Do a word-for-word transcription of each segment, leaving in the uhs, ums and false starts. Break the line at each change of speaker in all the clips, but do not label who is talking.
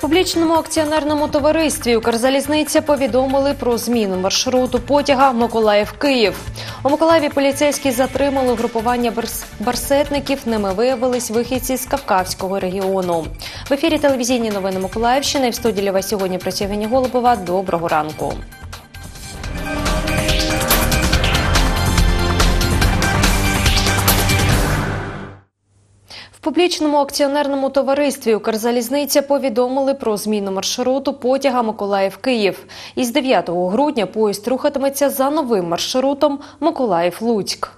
публічному акціонерному товаристві «Укрзалізниця» повідомили про зміну маршруту потяга Миколаїв-Київ. У Миколаєві поліцейські затримали угрупування барсетників, ними виявились вихідці з Кавказького регіону. В ефірі телевізійні новини Миколаївщини. В студії для вас сьогодні працює Євгенія Голубова. Доброго ранку. В публічному акціонерному товаристві «Укрзалізниця» повідомили про зміну маршруту потяга Миколаїв-Київ. Із дев'ятого грудня поїзд рухатиметься за новим маршрутом Миколаїв-Луцьк.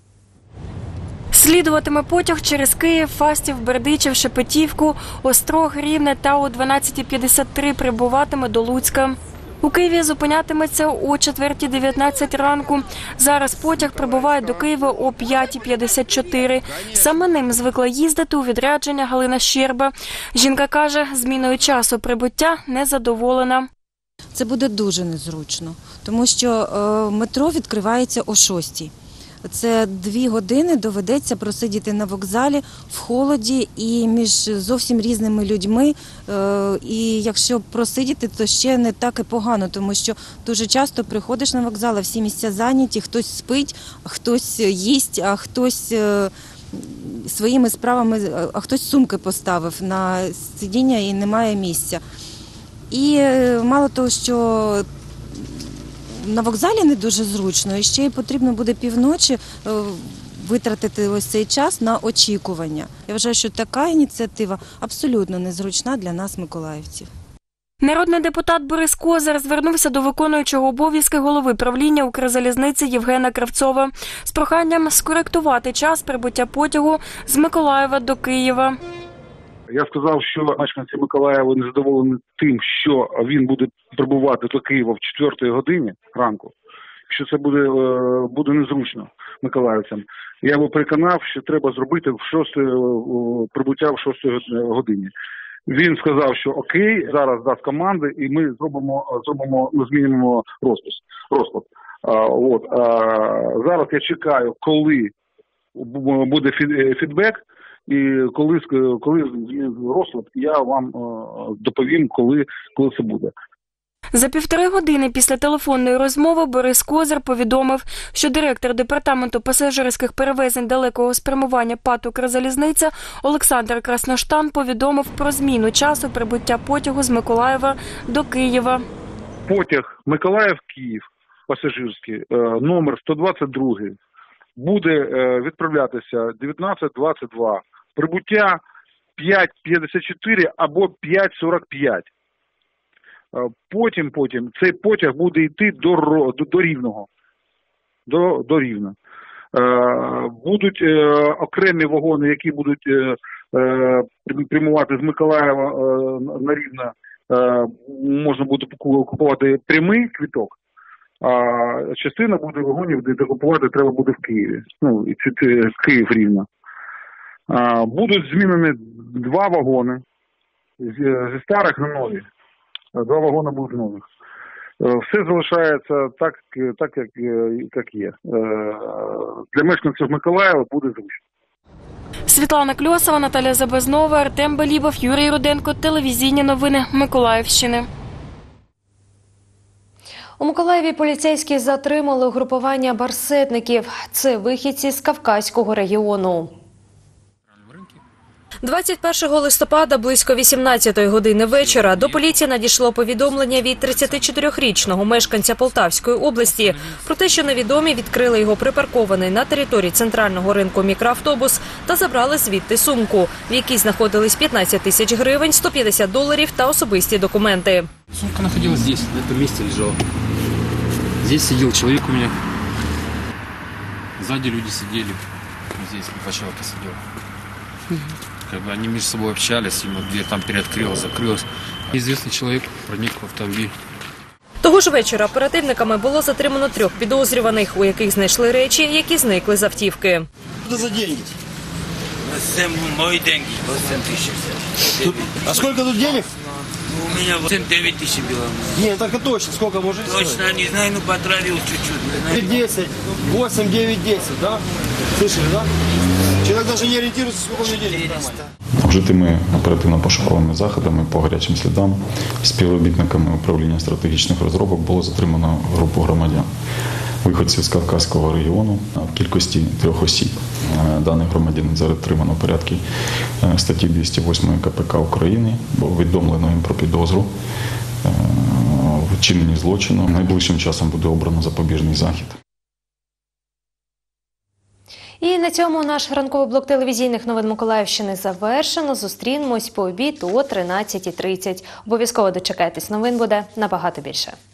Слідуватиме потяг через Київ, Фастів, Бердичів, Шепетівку, Острог, Рівне та о дванадцятій п'ятдесят три прибуватиме до Луцька. У Києві зупинятиметься о четвертій дев'ятнадцять ранку. Зараз потяг прибуває до Києва о п'ятій п'ятдесят чотири. Саме ним звикла їздити у відрядження Галина Щерба. Жінка каже, зміною часу прибуття незадоволена.
Це буде дуже незручно, тому що метро відкривається о шостій. Це дві години доведеться просидіти на вокзалі в холоді і між зовсім різними людьми. І якщо просидіти, то ще не так і погано, тому що дуже часто приходиш на вокзал, а всі місця зайняті, хтось спить, а хтось їсть, а хтось своїми справами, а хтось сумки поставив на сидіння і немає місця. І мало того, що на вокзалі не дуже зручно, і ще й потрібно буде півночі витратити ось цей час на очікування. Я вважаю, що така ініціатива абсолютно незручна для нас, миколаївців.
Народний депутат Борис Козир звернувся до виконуючого обов'язки голови правління «Укрзалізниці» Євгена Кравцова з проханням скоректувати час прибуття потягу з Миколаєва до Києва.
Я сказав, що мешканці Миколаєва не задоволені тим, що він буде прибувати до Києва в четвертій годині ранку, що це буде, буде незручно миколаївцям. Я його переконав, що треба зробити в шостій, прибуття в шостій годині. Він сказав, що окей, зараз дасть команди і ми зробимо, зробимо ми змінимо розпис, розклад. А, от, а, зараз я чекаю, коли буде фідбек. І коли, коли розклад, я вам доповім, коли, коли це буде.
За півтори години після телефонної розмови Борис Козир повідомив, що директор департаменту пасажирських перевезень далекого спрямування ПАТ «Укрзалізниця» Олександр Красноштан повідомив про зміну часу прибуття потягу з Миколаєва до Києва.
Потяг Миколаїв-Київ пасажирський, номер сто двадцять два, буде відправлятися дев'ятнадцять двадцять два. Прибуття п'ять п'ятдесят чотири або п'ять сорок п'ять. Потім, потім цей потяг буде йти до, до, до Рівного. До, до Рівна. Будуть окремі вагони, які будуть прямувати з Миколаєва на Рівне. Можна буде купувати прямий квиток. А частина буде вагонів, де купувати треба буде в Києві. Ну, Київ-Рівне. Будуть змінені два вагони зі старих на нові. Два вагони будуть нових. Все залишається так, так як, як є. Для мешканців Миколаєва буде зручно.
Світлана Кльосова, Наталя Забезнова, Артем Белібов, Юрій Руденко. Телевізійні новини Миколаївщини.
У Миколаєві поліцейські затримали угрупування барсетників. Це вихідці з Кавказького регіону. двадцять першого листопада близько вісімнадцятої години вечора до поліції надійшло повідомлення від тридцятичотирирічного мешканця Полтавської області про те, що невідомі відкрили його припаркований на території центрального ринку мікроавтобус та забрали звідти сумку, в якій знаходились п'ятнадцять тисяч гривень, сто п'ятдесят доларів та особисті документи.
Сумка знаходилась здесь, на этом месте лежала. Здесь сидел человек у меня. Сзади люди сидели. Здесь два человека сидели. Как бы они между собой общались, ему дверь там переоткрылась, закрылась. Неизвестный человек проник в автомобиль.
Того ж вечора оперативниками було затримано трьох підозрюваних, у яких знайшли речі, які зникли з автівки.
Что за деньги?
Это мои деньги, восемь тысяч.
Тут... А сколько тут денег?
У меня восемь-девять тысяч было.
Нет, только точно. Сколько может
Точно,
стоить?
не знаю, ну потравил чуть-чуть.
десять, восемь, девять, десять, да? Слышали, да? Человек даже не ориентируется, сколько у него денег.
Вжитими оперативно-пошуковими заходами по гарячим слідам співробітниками управління стратегічних розробок було затримано групу громадян, виходців з Кавказького регіону в кількості трьох осіб. Даних громадян затримано в порядку статті двісті восьмої ка пе ка України, було відомлено їм про підозру в вчиненні злочину. Найближчим часом буде обрано запобіжний захід.
І на цьому наш ранковий блок телевізійних новин Миколаївщини завершено. Зустрінемось по обід о тринадцятій тридцять. Обов'язково дочекайтесь, новин буде набагато більше.